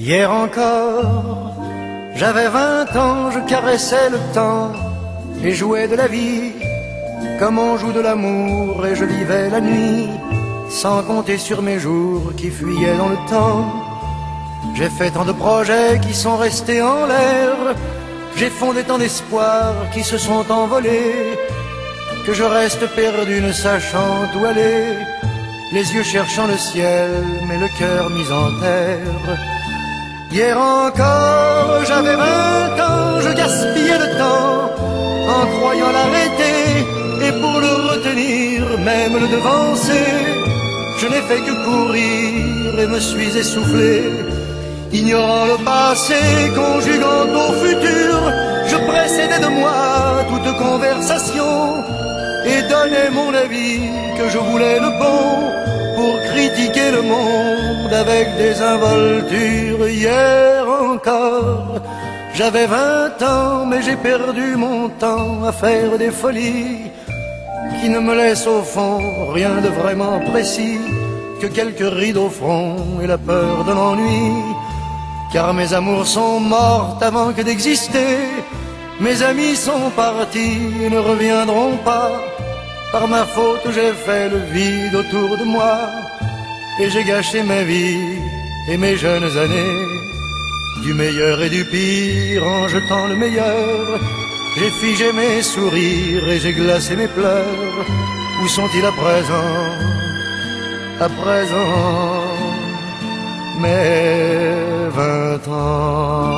Hier encore, j'avais 20 ans, je caressais le temps et jouais de la vie comme on joue de l'amour, et je vivais la nuit sans compter sur mes jours qui fuyaient dans le temps. J'ai fait tant de projets qui sont restés en l'air, j'ai fondé tant d'espoirs qui se sont envolés, que je reste perdu ne sachant où aller, les yeux cherchant le ciel mais le cœur mis en terre. Hier encore, j'avais 20 ans, je gaspillais le temps en croyant l'arrêter, et pour le retenir, même le devancer, je n'ai fait que courir et me suis essoufflé. Ignorant le passé, conjuguant au futur, je précédais de moi toute conversation et donnais mon avis que je voulais le bon pour critiquer le monde avec des involtures. Hier encore, j'avais 20 ans, mais j'ai perdu mon temps à faire des folies qui ne me laissent au fond rien de vraiment précis que quelques rides au front et la peur de l'ennui. Car mes amours sont mortes avant que d'exister, mes amis sont partis et ne reviendront pas. Par ma faute j'ai fait le vide autour de moi, et j'ai gâché ma vie et mes jeunes années. Du meilleur et du pire en jetant le meilleur, j'ai figé mes sourires et j'ai glacé mes pleurs. Où sont-ils à présent? À présent, mes 20 ans.